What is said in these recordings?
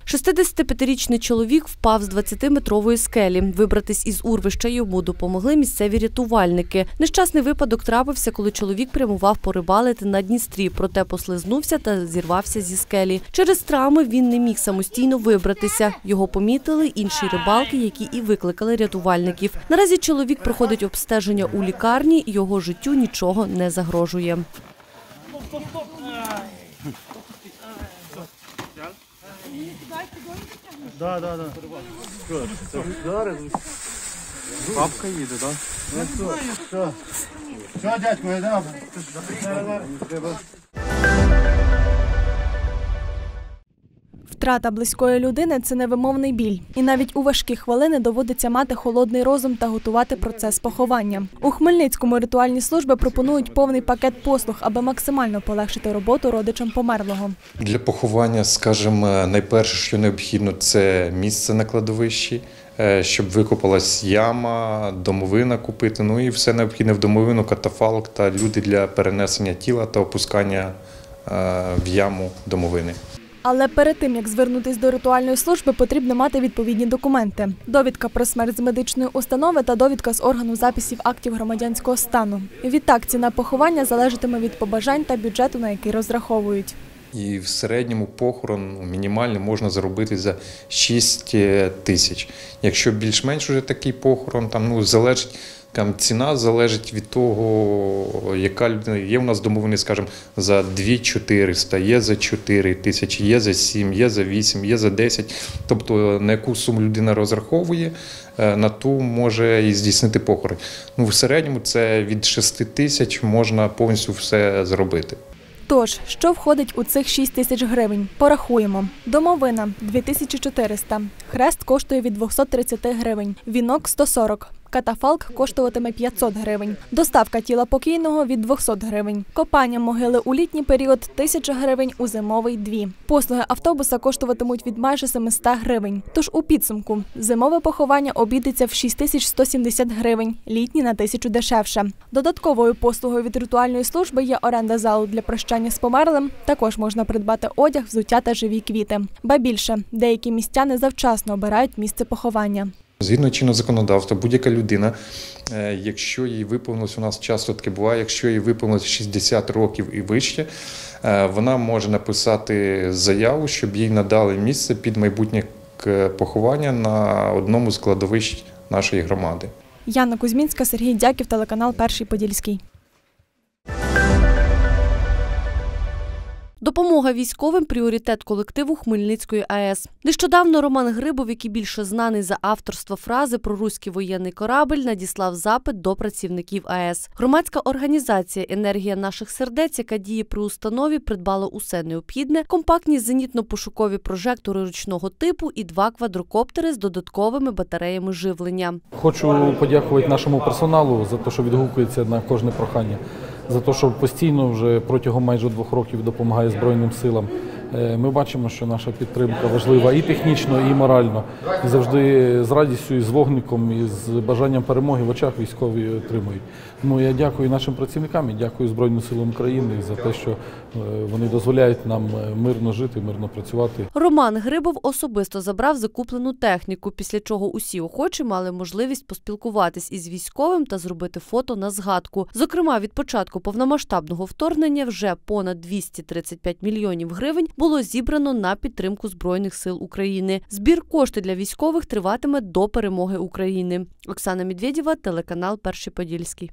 65-річний чоловік впав з 20-метрової скелі. Вибратись із урвища йому допомогли місцеві рятувальники. Нещасний випадок трапився, коли чоловік прямував порибалити на Дністрі, проте послизнувся та зірвався зі скелі. Через травми він не міг самостійно вибратися. Його помітили інші рибалки, які і викликали рятувальників. Наразі чоловік проходить обстеження у лікарні, його життю нічого не загрожує. Да. Бабка їде, так? Що, дядько, йдемо? Втрата близької людини – це невимовний біль. І навіть у важкі хвилини доводиться мати холодний розум та готувати процес поховання. У Хмельницькому ритуальні служби пропонують повний пакет послуг, аби максимально полегшити роботу родичам померлого. Для поховання, скажімо, найперше, що необхідно – це місце на кладовищі, щоб викопалась яма, домовина купити, ну і все необхідне в домовину, катафалк та люди для перенесення тіла та опускання в яму домовини. Але перед тим, як звернутися до ритуальної служби, потрібно мати відповідні документи. Довідка про смерть з медичної установи та довідка з органу записів актів громадянського стану. Відтак, ціна поховання залежатиме від побажань та бюджету, на який розраховують. І в середньому похорон мінімальний можна заробити за 6 тисяч. Якщо більш-менш вже такий похорон, залежить, ціна залежить від того, яка людина. Є у нас домовини, скажімо, за 2400, є за 4 тисячі, є за 7, є за 8, є за 10. Тобто на яку суму людина розраховує, на ту може і здійснити похорон. В середньому це від 6 тисяч можна повністю все зробити. Тож, що входить у цих 6 тисяч гривень? Порахуємо. Домовина – 2400, хрест коштує від 230 гривень, вінок – 140, катафалк коштуватиме 500 гривень, доставка тіла покійного – від 200 гривень, копання могили у літній період – 1000 гривень, у зимовий – 2. Послуги автобуса коштуватимуть від майже 700 гривень. Тож у підсумку зимове поховання обійдеться в 6170 гривень, літній на 1000 дешевше. Додатковою послугою від ритуальної служби є оренда залу для прощання з померлим, також можна придбати одяг, взуття та живі квіти. Ба більше, деякі містяни завчасно обирають місце поховання. Згідно чинного законодавства, будь-яка людина, якщо їй виповнилось, у нас часто таке буває, якщо їй виповнилось 60 років і вище, вона може написати заяву, щоб їй надали місце під майбутнє поховання на одному з кладовищ нашої громади. Яна Кузьмінська, Сергій Дяків, телеканал «Перший Подільський». Допомога військовим – пріоритет колективу Хмельницької АЕС. Нещодавно Роман Грибов, який більше знаний за авторство фрази про руський воєнний корабль, надіслав запит до працівників АЕС. Громадська організація «Енергія наших сердець», яка діє при установі, придбала усе необхідне – компактні зенітно-пошукові прожектори ручного типу і 2 квадрокоптери з додатковими батареями живлення. Хочу подякувати нашому персоналу за те, що відгукується на кожне прохання. За те, що постійно вже протягом майже 2 років допомагає Збройним силам. Ми бачимо, що наша підтримка важлива і технічно, і морально. І завжди з радістю, і з вогником, і з бажанням перемоги в очах військові отримують. Тому я дякую нашим працівникам і дякую Збройним силам України за те, що вони дозволяють нам мирно жити, мирно працювати. Роман Грибов особисто забрав закуплену техніку, після чого усі охочі мали можливість поспілкуватись із військовим та зробити фото на згадку. Зокрема, від початку повномасштабного вторгнення вже понад 235 мільйонів гривень було зібрано на підтримку Збройних сил України. Збір коштів для військових триватиме до перемоги України. Оксана Медведєва, телеканал «Перший Подільський».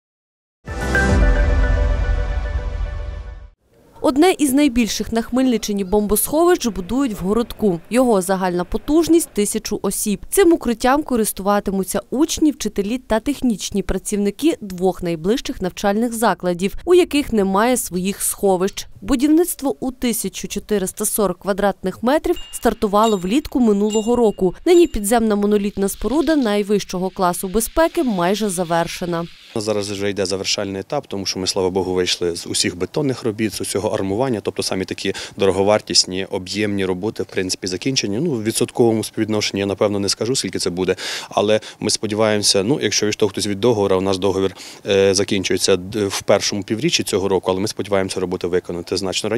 Одне із найбільших на Хмельниччині бомбосховищ будують в Городку. Його загальна потужність – 1000 осіб. Цим укриттям користуватимуться учні, вчителі та технічні працівники 2 найближчих навчальних закладів, у яких немає своїх сховищ. Будівництво у 1440 квадратних метрів стартувало влітку минулого року. Нині підземна монолітна споруда найвищого класу безпеки майже завершена. Зараз вже йде завершальний етап, тому що ми, слава Богу, вийшли з усіх бетонних робіт, з усього армування, тобто самі такі дороговартісні, об'ємні роботи, в принципі, закінчені. В відсотковому співвідношенні я, напевно, не скажу, скільки це буде, але ми сподіваємося, якщо відштовхнутись від договору, у нас договір закінчується в першому півріччі цього року, але ми сподіваємося роботи виконати значно раніше.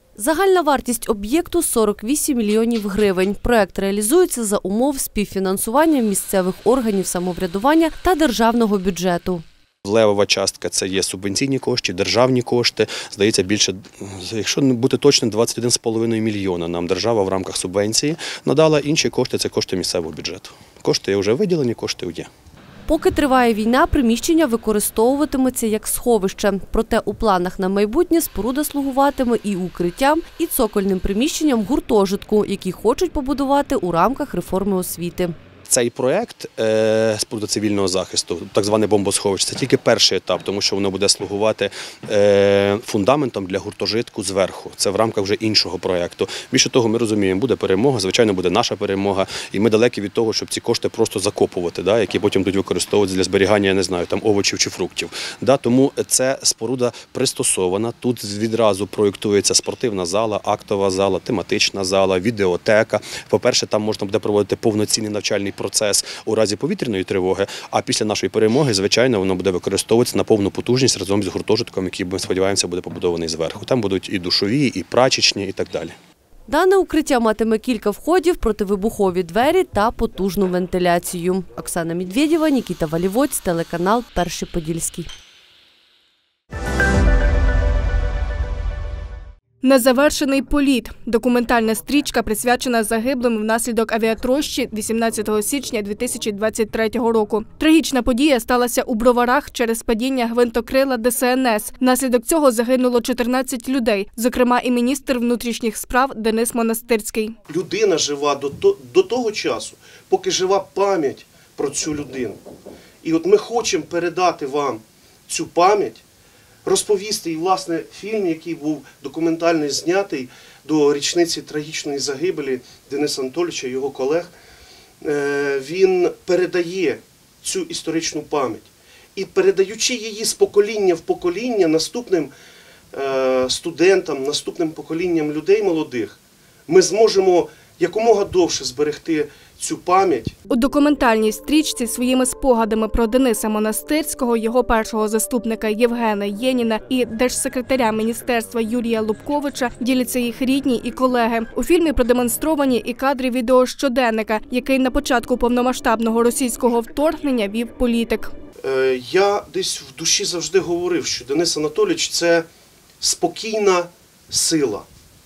Загальна вартість об'єкту – 48 мільйонів гривень. Проект реалізується за умов співфінансування місцевих органів самоврядування та державного бюджету. Левова частка – це є субвенційні кошти, державні кошти. Здається, більше, якщо не бути точним, 21,5 мільйона нам держава в рамках субвенції надала. Інші кошти – це кошти місцевого бюджету. Кошти вже виділені, кошти є. Поки триває війна, приміщення використовуватиметься як сховище. Проте у планах на майбутнє споруда слугуватиме і укриттям, і цокольним приміщенням гуртожитку, які хочуть побудувати у рамках реформи освіти. Цей проєкт споруда цивільного захисту, так зване бомбосховище, це тільки перший етап, тому що воно буде слугувати фундаментом для гуртожитку зверху. Це в рамках вже іншого проєкту. Більше того, ми розуміємо, буде перемога, звичайно, буде наша перемога, і ми далекі від того, щоб ці кошти просто закопувати, які потім будуть використовуватися для зберігання, я не знаю, там овочів чи фруктів. Тому це споруда пристосована. Тут відразу проєктується спортивна зала, актова зала, тематична зала, відеотека. По-перше, там можна буде проводити повноцінний навчальний процес у разі повітряної тривоги, а після нашої перемоги, звичайно, воно буде використовуватися на повну потужність разом з гуртожитком, який, ми сподіваємося, буде побудований зверху. Там будуть і душові, і прачечні, і так далі. Дане укриття матиме кілька входів, противибухові двері та потужну вентиляцію. Оксана Медведєва, Нікіта Валівоць, телеканал «Перший Подільський». Незавершений політ. Документальна стрічка присвячена загиблим внаслідок авіатрощі 18 січня 2023 року. Трагічна подія сталася у Броварах через падіння гвинтокрила ДСНС. Внаслідок цього загинуло 14 людей, зокрема і міністр внутрішніх справ Денис Монастирський. Людина жива до того часу, поки жива пам'ять про цю людину. І от ми хочемо передати вам цю пам'ять, розповісти, і, власне, фільм, який був документальний, знятий до річниці трагічної загибелі Дениса Анатолійовича і його колег, він передає цю історичну пам'ять. І передаючи її з покоління в покоління наступним студентам, наступним поколінням людей молодих, ми зможемо якомога довше зберегти цю пам'ять. У документальній стрічці своїми спогадами про Дениса Монастирського, його першого заступника Євгена Єніна і держсекретаря міністерства Юрія Лубковича діляться їх рідні і колеги. У фільмі продемонстровані і кадри відеощоденника, який на початку повномасштабного російського вторгнення вів політик. Я десь в душі завжди говорив, що Денис Анатолійович – це спокійна сила,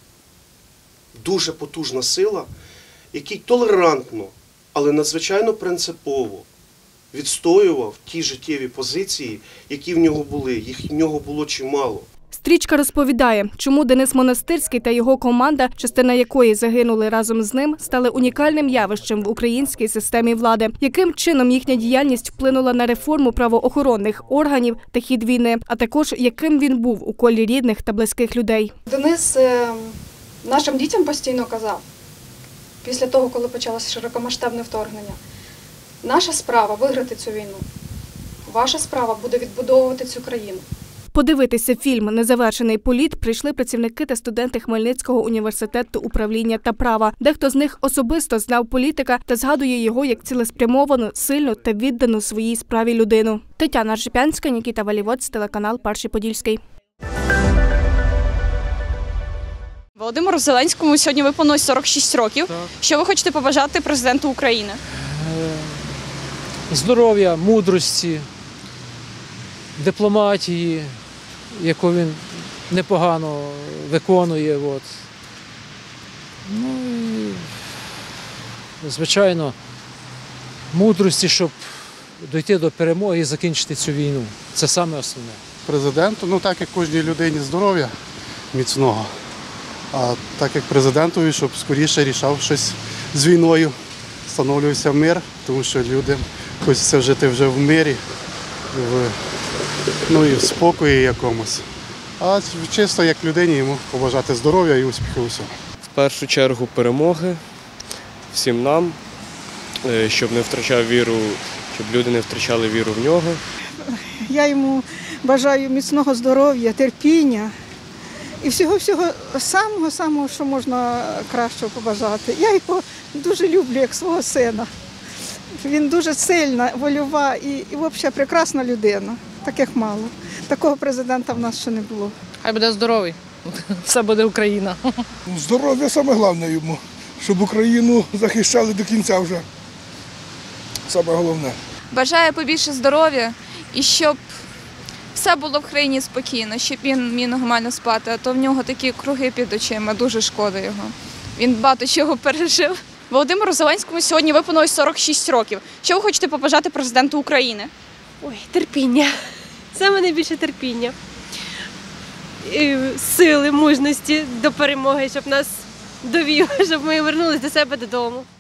дуже потужна сила, який толерантно, але надзвичайно принципово відстоював ті життєві позиції, які в нього були. Їх в нього було чимало. Стрічка розповідає, чому Денис Монастирський та його команда, частина якої загинули разом з ним, стали унікальним явищем в українській системі влади. Яким чином їхня діяльність вплинула на реформу правоохоронних органів та хід війни, а також яким він був у колі рідних та близьких людей. Денис нашим дітям постійно казав, після того, коли почалося широкомасштабне вторгнення, наша справа – виграти цю війну. Ваша справа буде відбудовувати цю країну. Подивитися фільм «Незавершений політ» прийшли працівники та студенти Хмельницького університету управління та права. Дехто з них особисто знав політика та згадує його як цілеспрямовану, сильну та віддану своїй справі людину. Тетяна Аршипянська, Нікіта Валівоць, телеканал «Перший Подільський». Володимиру Зеленському сьогодні виповнилось 46 років. Так. Що ви хочете побажати президенту України? Здоров'я, мудрості, дипломатії, яку він непогано виконує. Ну і, звичайно, мудрості, щоб дійти до перемоги і закінчити цю війну. Це саме основне. Президенту, так як кожній людині, здоров'я міцного. А так як президентові, щоб скоріше рішав щось з війною, встановлювався мир, тому що людям хочеться жити вже в мирі, і в спокої якомусь. А чисто як людині йому побажати здоров'я і успіху у всьому. В першу чергу перемоги всім нам, щоб не втрачав віру, щоб люди не втрачали віру в нього. Я йому бажаю міцного здоров'я, терпіння. І всього-всього самого, що можна кращого побажати. Я його дуже люблю, як свого сина. Він дуже сильна, вольова і взагалі прекрасна людина. Таких мало. Такого президента в нас ще не було. Хай буде здоровий, все буде Україна. Здоров'я саме головне йому, щоб Україну захищали до кінця вже. Саме головне. Бажаю побільше здоров'я і щоб все було в країні спокійно, щоб він міг нормально спати, а то в нього такі круги під очима, дуже шкода його. Він багато чого пережив. Володимиру Зеленському сьогодні виповнилось 46 років. Що ви хочете побажати президенту України? Ой, терпіння. Саме найбільше терпіння. І сили, мужності до перемоги, щоб нас довів, щоб ми повернулися до себе додому.